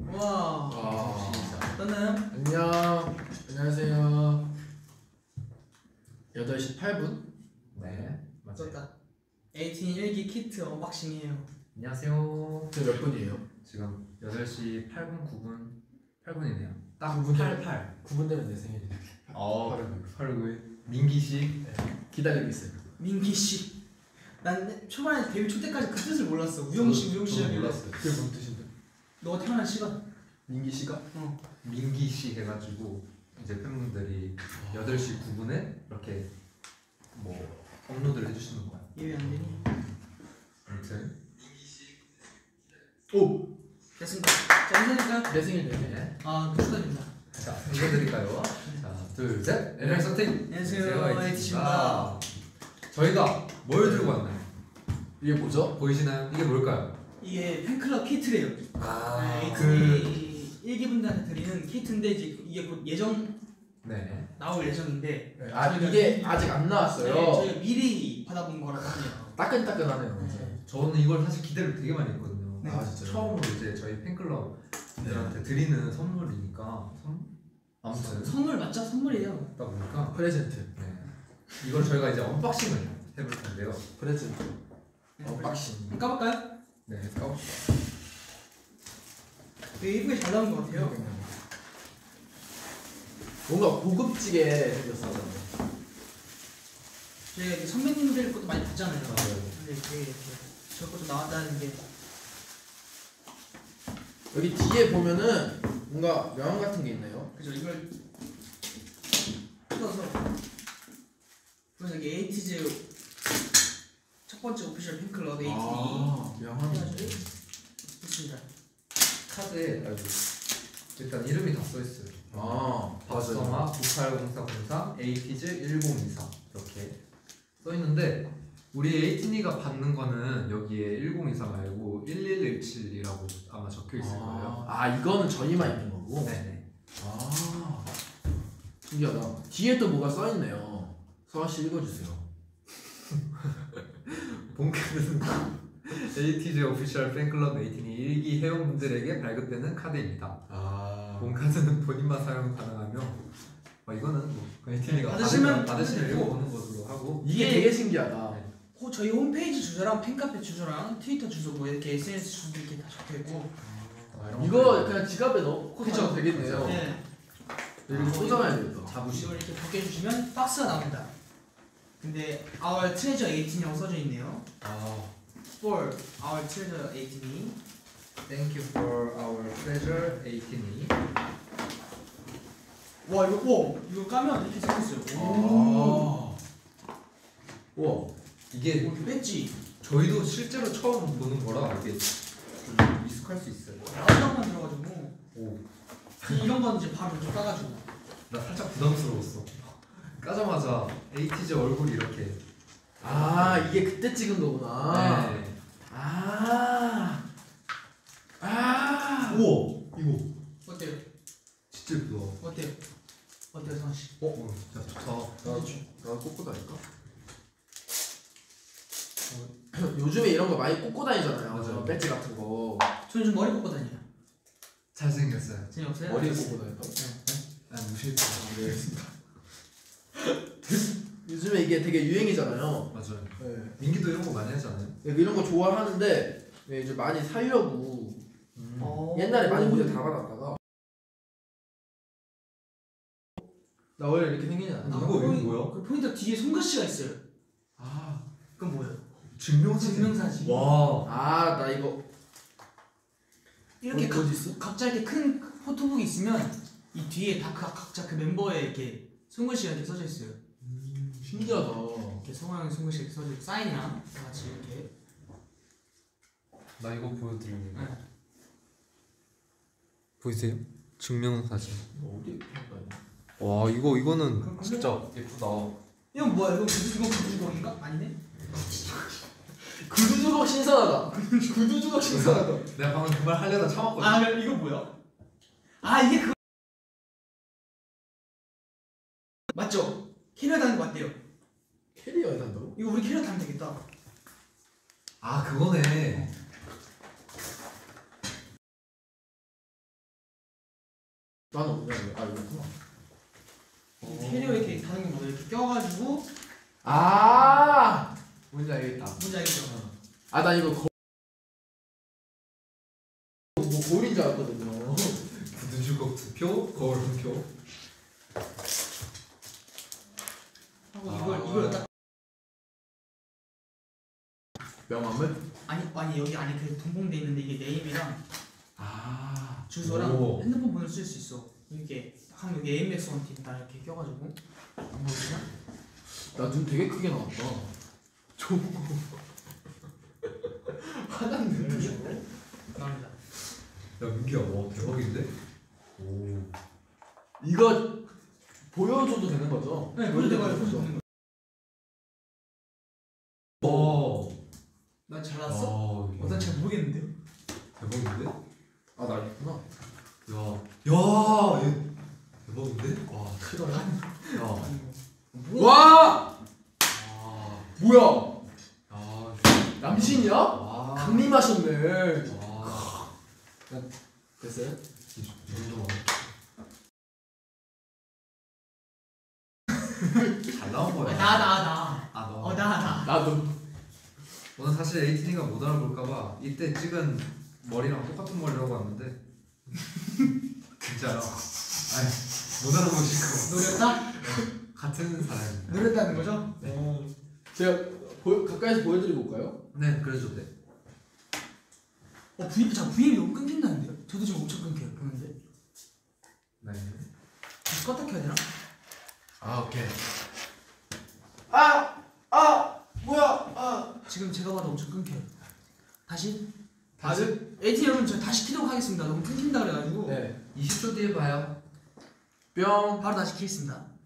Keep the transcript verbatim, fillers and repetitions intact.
와. 아. 떴나요? 안녕. 안녕하세요. 여덟 시 팔 분. 네, 맞아요. 떴다. 에이틴 일기 키트 언박싱이에요. 안녕하세요. 저 몇 분이에요? 지금 여덟 시 팔 분, 구 분, 팔 분이네요. 딱 구 분 팔, 팔. 구 분 되면 내 생일이네. 어, 팔월 구일. 팔월 구일. 민기 씨. 기다리고 있어요. 민기 씨. 난 초반에 데뷔 초 때까지 그 뜻을 몰랐어. 우영 씨, 우영 씨 하길래. 몰랐어요. 그게 뭔 뜻인데? 너가 태어난 시간. 민기 씨가? 어. 민기 씨 해가지고 이제 팬분들이 여덟 시 구 분에 이렇게 뭐 업로드를 해주시는 거야. 예외 안 되니? 아무튼 오! 됐습니다. 자 인사드릴까요? 내 생일 내내. 네. 아 축하드립니다. 자 인사드릴까요? 자, 둘, 셋. 에너지 서팅. 안녕하세요, 에이티씨입니다. 저희가 뭘 들고 왔나요? 이게 뭐죠? 보이시나요? 이게 뭘까요? 이게 팬클럽 키트래요. 아, 에이틴이 일기 분들한테 드리는 키트인데 이제 이게 곧 예정 네. 나올 예정인데. 아 저희가 이게 미- 아직 안 나왔어요. 네, 저희가 미리 받아본 거라고 하네요. 따끈따끈하네요. 네. 저는 이걸 사실 기대를 되게 많이 했거든요. 네. 아 진짜요? 처음으로 이제 저희 팬클럽 분들한테 드리는 선물이니까 선? 아무튼 선물 맞죠? 선물이에요. 그러다 보니까 프레젠트. 네. 이걸 저희가 이제 언박싱을 해볼 텐데요. 프레젠트. 네, 언박싱. 한번 까볼까요? 네, 까봅시다. 되게 예쁘게 잘 나온 것 같아요. 뭔가 고급지게 생겼어. 저희가 이렇게 선배님들 것도 많이 봤잖아요. 맞아요. 근데 되게 이렇게 저 것도 나왔다는 게 여기 뒤에 보면은 뭔가 명함 같은 게 있네요. 그죠? 이걸 뜯어서 그래서 이게 에이티즈 첫 번째 오피셜 팬클럽 에이틴이 아, 명함. 해가지고 있습니다. 카드에 아주 일단 이름이 다 써있어요. 아, 박성아 구팔공사공삼 에이티즈 일공이사 이렇게 써있는데 우리 에이틴이가 받는 거는 여기에 일공이사 말고 일일일칠이라고 아마 적혀있을 거예요. 아, 이거는 저희만 있는 거고. 네네. 아, 신기하다. 뒤에 또 뭐가 써있네요. 서아 씨 읽어주세요. 본카드는 에이티즈 오피셜 팬클럽 에이틴이 일기 회원분들에게 발급되는 카드입니다. 아, 본카드는 본인만 사용 가능하며 어, 이거는 뭐 에이틴이가 받으시면 받으시면 되고. 읽어보는 것으로 하고 이게 되게 신기하다. 네. 호, 저희 홈페이지 주소랑 팬카페 주소랑 트위터 주소 뭐 이렇게 에스엔에스 주소 이렇게 다 적혀있고 아, 이런 이거 거 그냥 지갑에 넣고 그쵸? 사도 되겠네요. 네. 이렇게 포장해야 되겠다. 자부심. 이걸 이렇게 벗겨주시면 박스가 나옵니다. 근데 Our Treasure 에이틴이라고 써져 있네요. 아, For Our Treasure 에이틴이 Thank you for our pleasure 에이틴이 와 이거 와 이거 까면 이렇게 생겼어요. 오. 아, 우와. 이게 오, 이렇게 뺐지. 저희도 실제로 처음 보는 거라 이게 좀 익숙할 수 있어요. 나만 들어가지고 오, 이런 건 이제 바로 이렇게 까가지고. 나 살짝 부담스러웠어. 까자마자 에이티즈 얼굴이 이렇게. 아, 이게 그때 찍은 거구나. 네. 아, 아, 우와, 이거 어때요? 진짜 예쁘다. 어때요? 어때요 성아 씨? 어, 어, 진짜 좋다. 나, 나 꽂고 다닐까? 요즘에 이런 거 많이 꽂고 다니잖아요. 맞아요. 배지 같은 거. 저는 좀 머리 꽂고 다녀요. 잘생겼어요. 재미없어요? 머리에 꽂고 다닐까? 난 무시했어. 네, 알겠습니다. 요즘에 이게 되게 유행이잖아요. 맞아요. 네. 민기도 이런 거 많이 하잖아요. 네, 이런 거 좋아하는데 네, 이제 많이 살려고 음. 어. 옛날에 많이 모자 다 받았다가 나 원래 이렇게 생기지 아, 않았나? 이거, 포인- 이거 뭐야? 그 포인트 뒤에 손글씨가 있어요. 아, 그건 뭐예요? 증명사진. 증명사진. 와. 아, 나 이거 이렇게 어디, 각, 어디 있어? 각자 이렇게 큰 포토북이 있으면 이 뒤에 다 각, 각자 그 멤버의 이렇게 손글씨가 이렇게 써져 있어요. 신기하다. 이렇게 성황 손글씨 이렇게 써져 있고 사인이랑 다 같이 이렇게. 나 이거 보여드릴게요. 네. 보이세요? 증명사진. 이거 어디 할까요? 와, 이거 이거는 그럼 진짜 예쁘다. 이건 뭐야? 이건 그- 이건 구두주걱인가? 아니네? 구두 주걱 신선하다. 구두 주걱 신선하다. 내가 방금 그 말 하려다 참았거든. 아 그럼 이거 뭐야? 아 이게 그 맞죠? 캐리어 다니는 거 맞대요. 캐리어에 산다고? 이거 우리 캐리어 다니면 되겠다. 아, 그거네. 나는 없냐 이거. 아 이거구나. 이 캐리어 이렇게 다는 거 뭐야? 이렇게 껴가지고 아 뭔지 알겠다. 뭔지 알겠죠? 아 나 이거 거... 뭐 거울인 줄 알았거든요. 부두주걱 투표, 거울 한 표. 하고 아. 이걸 이걸 딱 명함을? 아니 아니 여기 안에 그 동봉돼 있는데 이게 네임이랑 아 주소랑 오. 핸드폰 번호 쓸 수 있어. 이렇게 한 여기 에이맥스 원팀 다 이렇게 껴가지고 안 보이나? 나 눈 되게 크게 나왔다. 좋은 거. 화났네. 이런 식으로 나옵니다. 야 민기야, 와 대박인데? 오. 이거 보여줘도 되는 거죠? 네, 보여도 돼요. 되는 거죠? 보여도 돼요. 와. 난 잘났어? 어, 어, 난 잘 모르겠는데요. 대박인데? 아 나 있구나. 야, 야, 얘 대박인데? 와, 싫어요? 야, 뭐? 와! 아, 뭐야? 야, 남신이야? 와, 강림하셨네. 와, 됐어요? 이, 이 정도만. 잘 나온 거야. 나 나 나. 아, 너. 어 나 나. 나도. 오늘 사실 에이틴이가 못 알아볼까봐 이때 찍은 머리랑 똑같은 머리라고 왔는데 진짜요. 아니, 못 알아보실까 노렸다? 같은 사람. 노렸다는 거죠? 어. 제가 보, 가까이서 보여드리고 올까요? 네, 그래도 돼. 어 브이앱 자 브이앱이 너무 끊긴다는데요? 저도 지금 엄청 끊겨요 보는데. 네. 다시 껐다 켜야 되나? 아, 오케이. 아! 아! 뭐야? 아! 지금 제가 봐도 엄청 끊겨요. 다시? 다시? 에이티 여러분 저 다시 키도록 하겠습니다. 너무 끊긴다 그래가지고 네. 이십 초 뒤에 봐요. 뿅. 바로 다시 키겠습니다.